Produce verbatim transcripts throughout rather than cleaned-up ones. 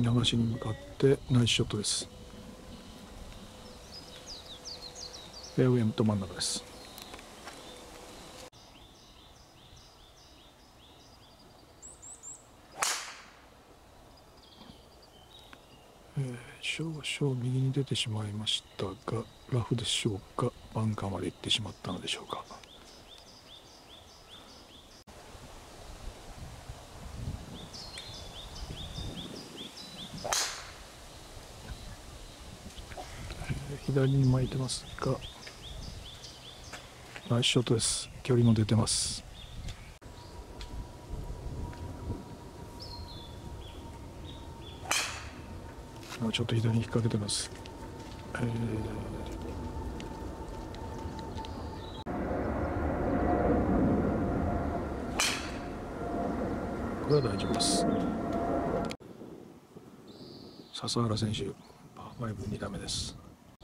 き流しに向かってナイスショットです。フェアウェイと真ん中です。えー、少々右に出てしまいましたが、ラフでしょうか、バンカーまで行ってしまったのでしょうか。えー、左に巻いてますが、ナイスショットです。距離も出てます。ちょっと左に引っ掛けてます。えーこれは大丈夫です。笹原選手、パーファイブに打目です。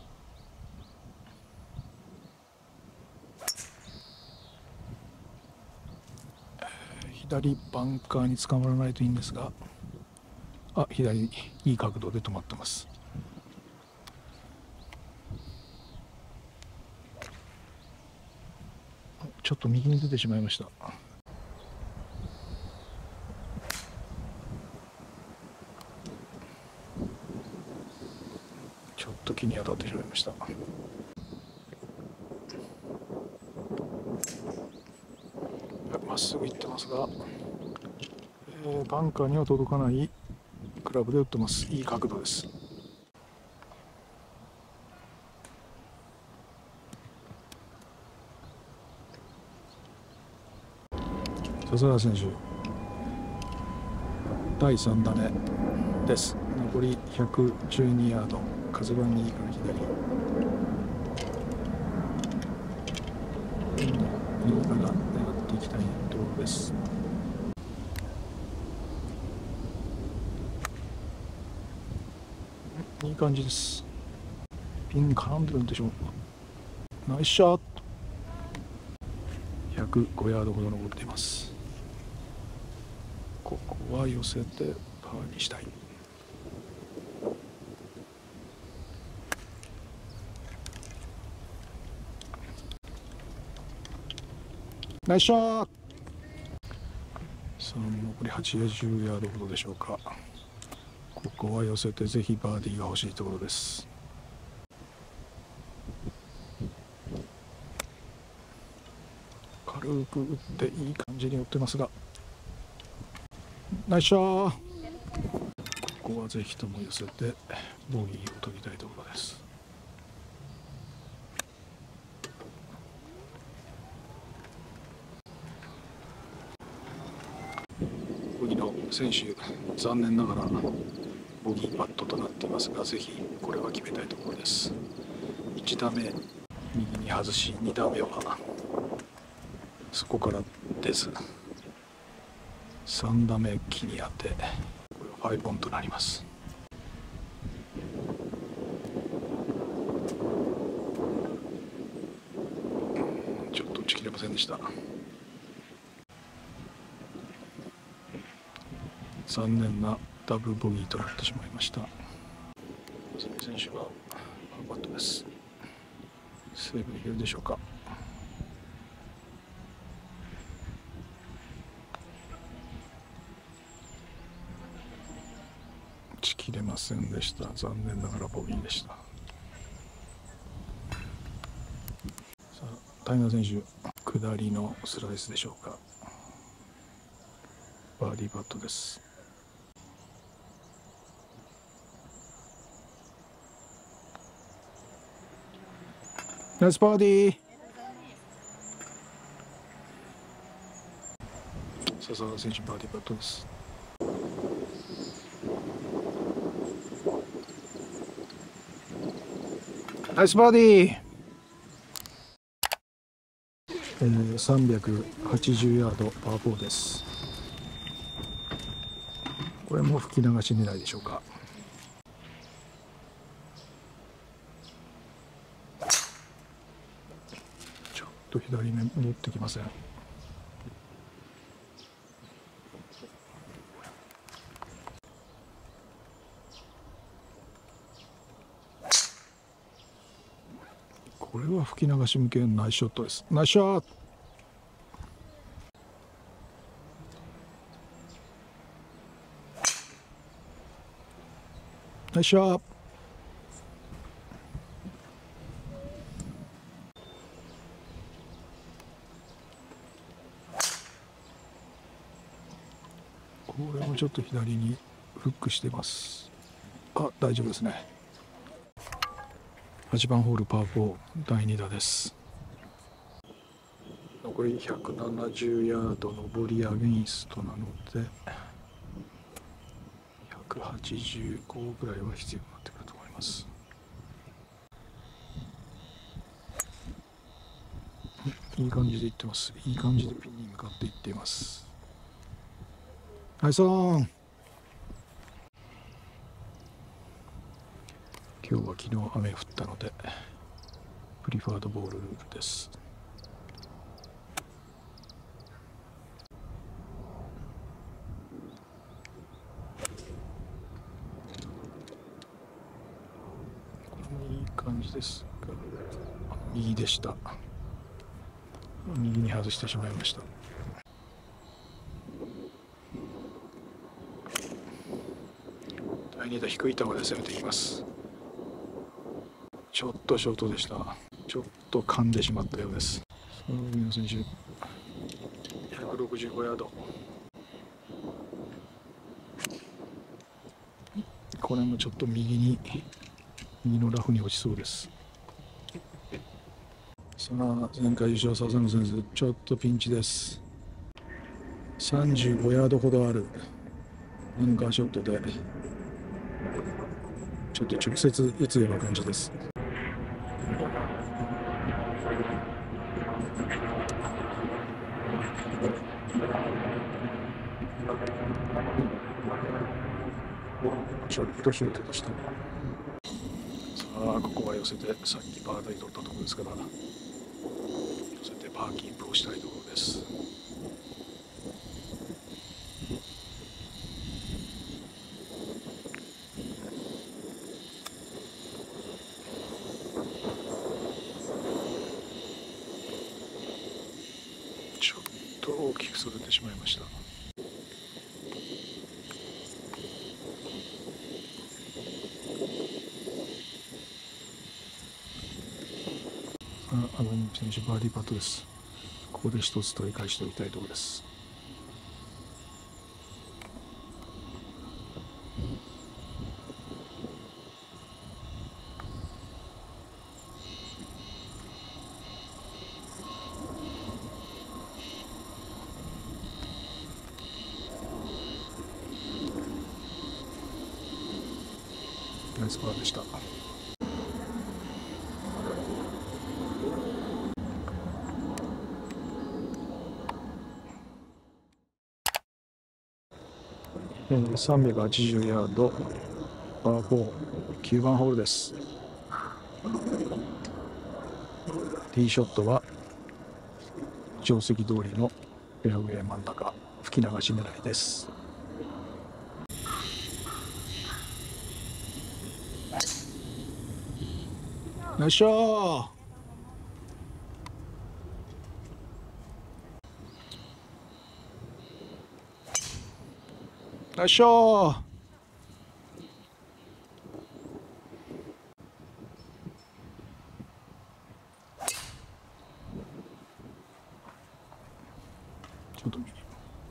左バンカーに捕まらないといいんですが、あ、左いい角度で止まってます。ちょっと右に出てしまいました。ちょっと木に当たってしまいました。まっすぐ行ってますが、えー、バンカーには届かないクラブで打ってます。いい角度です。笹原選手、だいさん打目です。残りひゃくじゅうにヤード、風は右から左、右から狙っていきたいところです。いい感じです。ピン絡んでるんでしょう。ナイスショット。ひゃくごヤードほど残っています。ここは寄せてパーにしたい。ナイスショット。さあ残りはちじゅうヤードほどでしょうか。ここは寄せてぜひバーディーが欲しいところです。軽く打っていい感じに打ってますが、ナイスショット。ここはぜひとも寄せてボギーを取りたいところです。ボギーの選手、残念ながらボギーパットとなっていますが、ぜひこれは決めたいところです。いち打目右に外し、に打目はそこから出ず、さん打目木に当て、これはごオンとなります。ちょっと打ち切れませんでした。残念なダブルボギーとなってしまいました。その選手はパーパットです。セーブできるでしょうか。打ち切れませんでした。残念ながらボギーでした。さあタイガー選手、下りのスライスでしょうか。バーディーパットです。ナイスバーディー。笹原選手、バーディーパットです。ナイスバーディー。えー、さんびゃくはちじゅうヤードパーフォーです。これも吹き流し狙いでしょうか。ちょっと左目戻ってきません。 これは吹き流し向けのナイスショットです。ナイスショット。ナイスショット。これもちょっと左にフックしてます。あ、大丈夫ですね。はちばんホールパーフォーだいに打です。残りひゃくななじゅうヤード、上りアゲインストなのでひゃくはちじゅうごぐらいは必要になってくると思います。いい感じでいってます。いい感じでピンに向かっていっています。ナイスオン。今日は昨日雨降ったのでプリファードボールルールです。いい感じですが、右でした。右に外してしまいました。だいに打低い球で攻めていきます。ちょっとショートでした。ちょっと噛んでしまったようです。その海野選手ひゃくろくじゅうごヤード。これもちょっと右に右のラフに落ちそうです。さあ前回優勝笹野選手、ちょっとピンチです。さんじゅうごヤードほどあるバンカーショットでちょっと直接打つような感じです。ちょっとショートでした。さあここは寄せて、さっきパーダイ取ったところですから寄せてパーキープをしたいところです。ちょっと大きくそれてしまいました。アダム選手バーディーパットです。ここで一つ取り返しておきたいところです。ナイスパーでした。さんびゃくはちじゅうヤードパーフォーきゅうばんホールです。ティーショットは定石通りのフェアウェイ真ん中吹き流し狙いです。よいしょー。よいしょー。ちょっと右。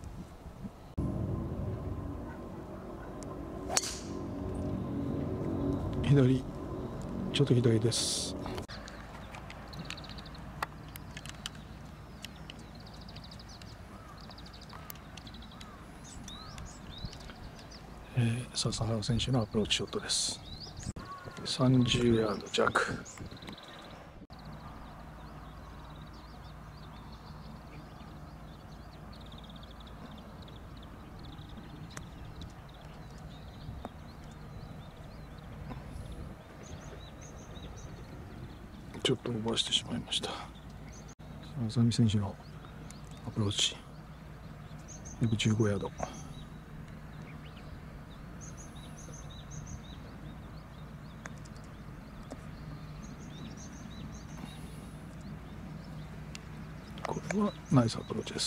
左、ちょっと左です。えー、笹原選手のアプローチショットです。さんじゅうヤード弱。ちょっとオーバーしてしまいました。浅見選手のアプローチひゃくじゅうごヤード。 こはナイスアプローチです。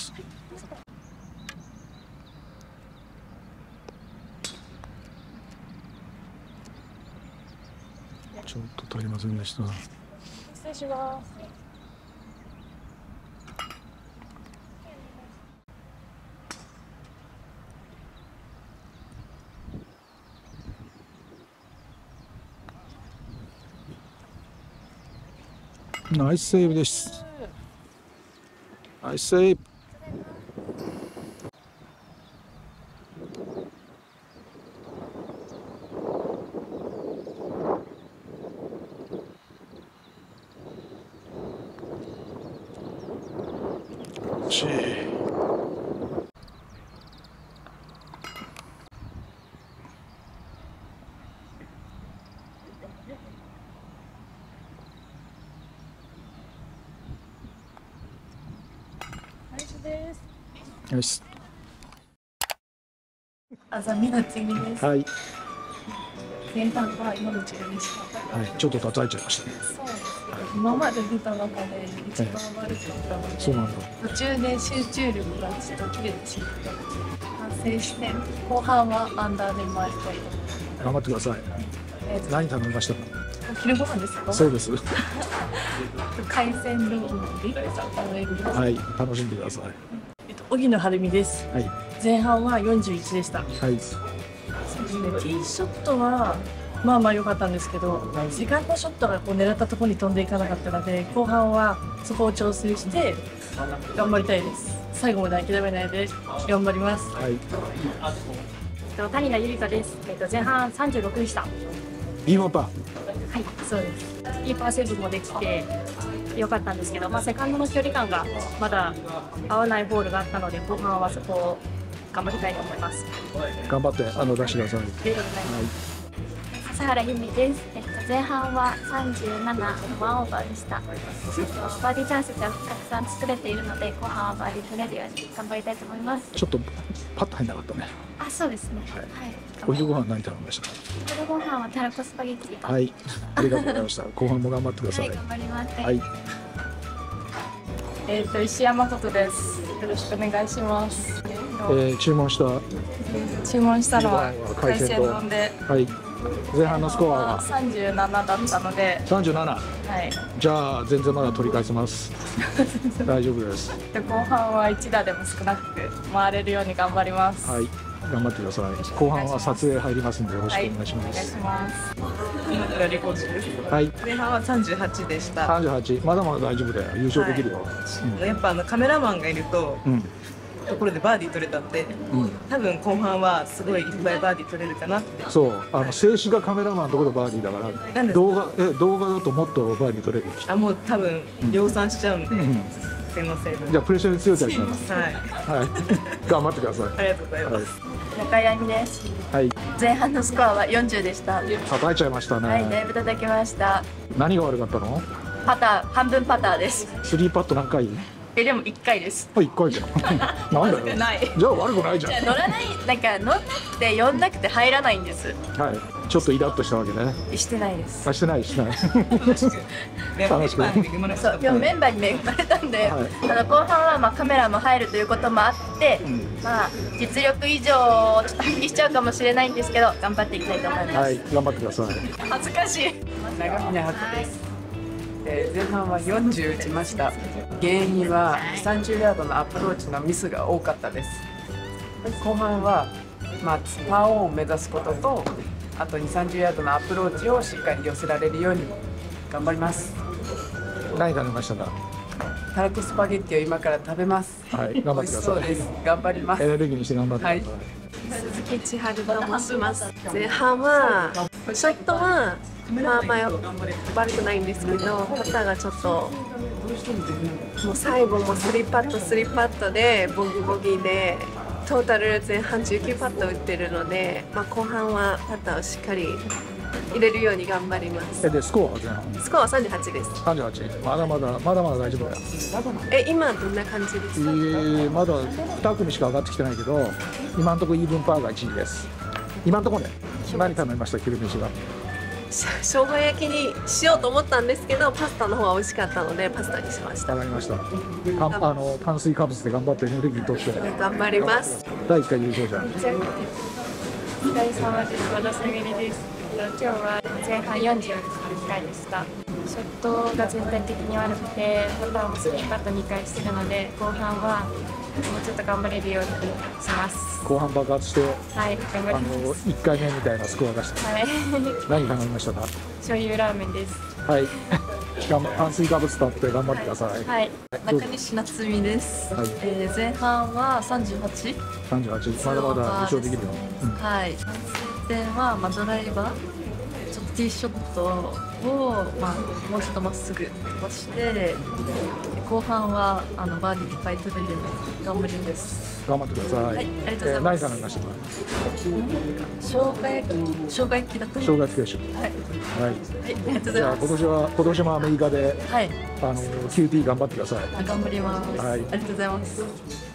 ちょっと足りませんでした。 失礼します。 ナイスセーブです。ナイスセーブ。惜しい。 です。 よし。 あざみの次です。 はい。 前半はよんじゅうでした。 はい、ちょっと叩いちゃいましたね。 そうです。今まで出た中で一番悪かったので、 そうなんだ。 途中で集中力がちょっと切れてしまったので、反省して後半はアンダーで回りたいと思います。 頑張ってください。 えー、 何頼みましたか。 お昼ご飯ですか。 そうです。 海鮮料理食べる。 はい、楽しんでください。 えっと荻野晴美です。 はい。 前半はよんじゅういちでした。 はい。 そうですね。ティーショットはまあまあ良かったんですけど、セカンドショットがこう狙ったところに飛んでいかなかったので、後半はそこを調整して頑張りたいです。最後まで諦めないで頑張ります。 はい。 谷田ゆりかです。えっと前半さんじゅうろくでした。 ビーモンパー。 はい、そうです。キーパーセーブもできて良かったんですけど、まあセカンドの距離感がまだ合わないボールがあったので、後半はそこを頑張りたいと思います。 頑張ってあの出してください。ありがとうございます。笠原由美です。えっと前半はさんじゅうななワンオーバーでした。バーディーチャンスがたくさん作れているので、後半はバーディー取れるように頑張りたいと思います。 ちょっとパッと入んなかったね。 あ、そうですね。 はい。 はい、 お昼ご飯何頼みましたか。 お昼ご飯はたらこスパゲッティ。 はい。ありがとうございました。後半も頑張ってください。 はい、頑張ります。 はい。 えっと石山ことです。よろしくお願いします。 えー、注文した注文したのは海鮮丼で、 はい、前半のスコアがさんじゅうななだったので、 さんじゅうなな、 はい、 じゃあ全然まだ取り返せます大丈夫です。 で後半はいち打でも少なく回れるように頑張ります。 はい、頑張ってください。後半は撮影入りますんでよろしくお願いします。 はい、お願いします。今村理子です。 はい、 前半はさんじゅうはちでした。 さんじゅうはち、まだまだ大丈夫だよ、優勝できるよ。 はい、うん、やっぱあのカメラマンがいると、うん、ところでバーディー取れたんで、うん、多分後半はすごいいっぱいバーディー取れるかなって。 そう、あの静止がカメラマンのところでバーディーだから、動画え動画だともっとバーディー取れる。 あ、もう多分量産しちゃうんで、うん、すいません。 じゃあプレッシャーに強いタイプなんです。 はい、 はい、頑張ってください。 ありがとうございます。はい、 中井亜美です。 はい。 前半のスコアはよんじゅうでした。 叩いちゃいましたね。 はい、だいぶ叩きました。 何が悪かったの？ パター、半分パターです。 スリーパット何回？ え、でもいっかいです。 あ、いっかいじゃん。なんだよ。じゃあ悪くないじゃん。 じゃあ乗らない、なんか乗んなくて呼んなくて入らないんです。 はい。ちょっとイラッとしたわけね。 してないです。 あ、してないしてない。 楽しく。 そう、今日メンバーに恵まれたんで、はい、あの後半はまあカメラも入るということもあって、うん、まあ実力以上をちょっと発揮しちゃうかもしれないんですけど、頑張っていきたいと思います。 はい、頑張ってください。 恥ずかしい。 長峰博です。えー、前半はよんじゅう打ちました。原因はさんじゅうヤードのアプローチのミスが多かったです。後半は、まあ、パーオンを目指すことと、あとにじゅう、さんじゅうヤードのアプローチをしっかり寄せられるように頑張ります。 何食べましたか？ たらこスパゲッティを今から食べます。 はい、頑張ってください。 そうです。頑張ります。 エネルギーにして頑張ってください。 はい、 鈴木千春と申します。前半はショットはまあまあ悪くないんですけど、パターがちょっともう最後もスリーパットスリーパットでボギーボギーでトータル前半じゅうきゅうパット打ってるので、まあ、後半はパターをしっかり入れるように頑張ります。 えでスコアは前半スコアはさんじゅうはちです。 さんじゅうはち、まだまだまだまだ大丈夫だよ。 え、今どんな感じですか？ えー、まだに組しか上がってきてないけど、今のところイーブンパーがいちいです。今のところね、何頼みました昼飯は？ 生姜焼きにしようと思ったんですけど、パスタの方が美味しかったのでパスタにしました。 わかりました。かあの炭水化物で頑張ってエネルギー取って頑張ります。 だいいっかい優勝じゃん。 お疲れ様です。和田さぐりです。今日は前半よんじゅういっかいでした。ショットが全体的に悪くて、パターンもスリーパットにかいしてるので、後半はもうちょっと頑張れるようにします。 後半爆発して、 はい、頑張あります。 のいっかいめみたいなスコア出して、 はい、 何頼みましたか？ 醤油ラーメンです。 はい。頑張炭水化物取って頑張ってください。 はい、 どうぞ中西夏美です。 はいえー前半はさんじゅうはち。 さんじゅうはち、まだまだ優勝できるよ。うんはい。前半はまあドライバー、ちょっとティーショットをまあもうちょっとまっすぐ飛ばして、後半はあのバーディーいっぱい取れるように頑張ります。 頑張ってください。 はい、ありがとうございえーます。 何頼みましたか？ 生姜焼き、生姜焼きだと生思います。 姜焼きでしょ。 はい、 はい。 はい、ありがとうござじゃあいます。 今年は今年もアメリカではい、 あの キューティー 頑張ってください。 頑張ります。 はいありがとうございます。